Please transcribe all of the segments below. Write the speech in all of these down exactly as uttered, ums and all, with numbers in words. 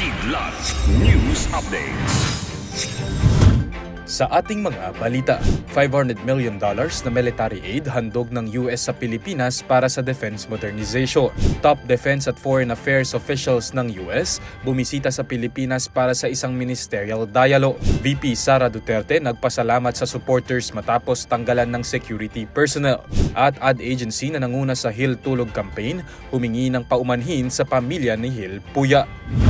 Kidlat News Updates. Sa ating mga balita, five hundred million dollars na military aid handog ng U S sa Pilipinas para sa defense modernization. Top defense at foreign affairs officials ng U S bumisita sa Pilipinas para sa isang ministerial dialogue. V P Sara Duterte nagpasalamat sa supporters matapos tanggalan ng security personnel. At ad agency na nanguna sa Hill Tulog campaign humingi ng paumanhin sa pamilya ni Hill Puya.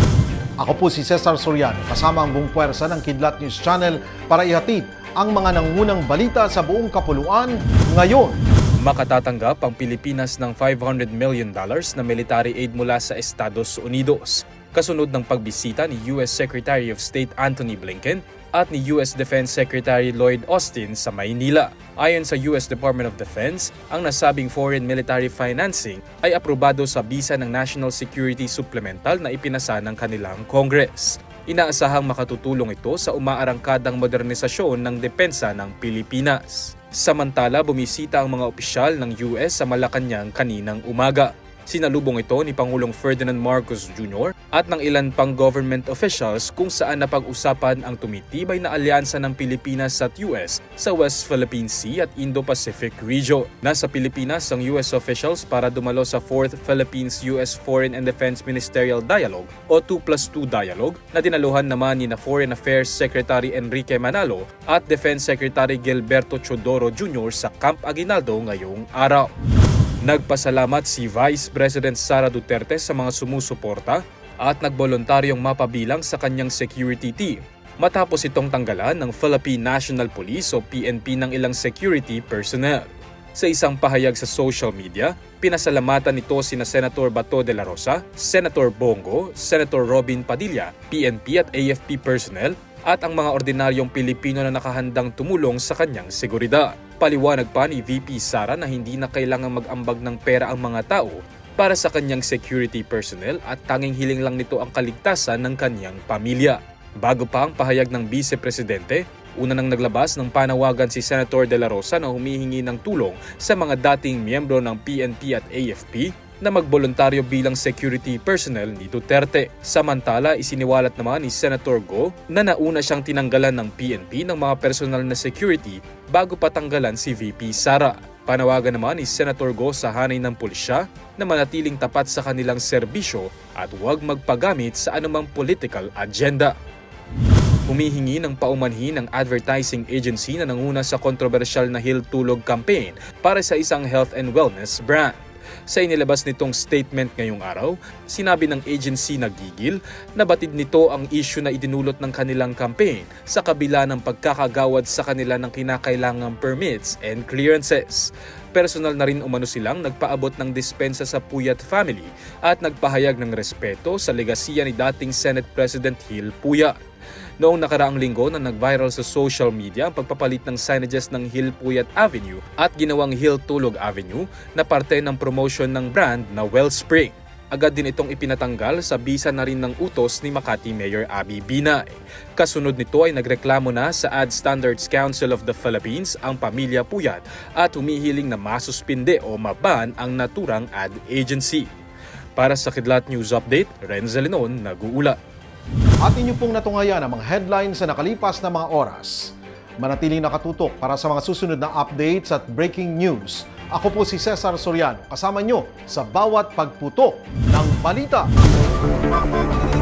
Ako po si Cesar Soriano, kasama ang buong puwersa ng Kidlat News Channel para ihatid ang mga nangungunang balita sa buong kapuluan ngayon. Makatatanggap ang Pilipinas ng five hundred million dollars na military aid mula sa Estados Unidos, kasunod ng pagbisita ni U S Secretary of State Antony Blinken at ni U S Defense Secretary Lloyd Austin sa Maynila. Ayon sa U S Department of Defense, ang nasabing foreign military financing ay aprobado sa bisa ng National Security Supplemental na ipinasa ng kanilang Congress. Inaasahang makatutulong ito sa umaarangkadang modernisasyon ng depensa ng Pilipinas. Samantala, bumisita ang mga opisyal ng U S sa Malacanang kaninang umaga. Sinalubong ito ni Pangulong Ferdinand Marcos Junior at ng ilan pang government officials kung saan napag-usapan ang tumitibay na alyansa ng Pilipinas at U S sa West Philippine Sea at Indo-Pacific region. Nasa Pilipinas ang U S officials para dumalo sa fourth Philippines-U S Foreign and Defense Ministerial Dialogue o two plus two Dialogue na dinaluhan naman ni na Foreign Affairs Secretary Enrique Manalo at Defense Secretary Gilberto Chodoro Junior sa Camp Aguinaldo ngayong araw. Nagpasalamat si Vice President Sara Duterte sa mga sumusuporta at nagboluntaryong mapabilang sa kanyang security team matapos itong tanggalan ng Philippine National Police o P N P ng ilang security personnel. Sa isang pahayag sa social media, pinasalamatan nito sina Senator Bato de la Rosa, Senator Bongo, Senator Robin Padilla, P N P at A F P personnel at ang mga ordinaryong Pilipino na nakahandang tumulong sa kanyang seguridad. Paliwanag pa ni V P Sara na hindi na kailangang mag-ambag ng pera ang mga tao para sa kanyang security personnel at tanging hiling lang nito ang kaligtasan ng kanyang pamilya. Bago pa ang pahayag ng Vice Presidente, una nang naglabas ng panawagan si Senator De La Rosa na humihingi ng tulong sa mga dating miyembro ng P N P at A F P na magboluntaryo bilang security personnel ni Duterte. Samantala, isiniwalat naman ni Senator Go na nauna siyang tinanggalan ng P N P ng mga personal na security bago patanggalan si V P Sara. Panawagan naman ni Senator Go sa hanay ng pulisya na manatiling tapat sa kanilang serbisyo at huwag magpagamit sa anumang political agenda. Humihingi ng paumanhin ng advertising agency na nanguna sa kontrobersyal na Hill Tulog campaign para sa isang health and wellness brand. Sa inilabas nitong statement ngayong araw, sinabi ng agency na gigil na batid nito ang issue na idinulot ng kanilang campaign sa kabila ng pagkakagawad sa kanila ng kinakailangang permits and clearances. Personal na rin umano silang nagpaabot ng dispensa sa Puyat family at nagpahayag ng respeto sa legasiya ni dating Senate President Hill Puya. Noong nakaraang linggo na nag-viral sa social media ang pagpapalit ng signages ng Hill Puyat Avenue at ginawang Hill Tulog Avenue na parte ng promotion ng brand na Wellspring. Agad din itong ipinatanggal sa bisa na rin ng utos ni Makati Mayor Abby Binay. Kasunod nito ay nagreklamo na sa Ad Standards Council of the Philippines ang pamilya Puyat at humihiling na masuspinde o maban ang naturang ad agency. Para sa Kidlat News Update, Renzel Linon nag-uula. At inyo pong natungayan ang mga headlines sa nakalipas na mga oras. Manatiling nakatutok para sa mga susunod na updates at breaking news. Ako po si Cesar Soriano, kasama nyo sa bawat pagputok ng balita.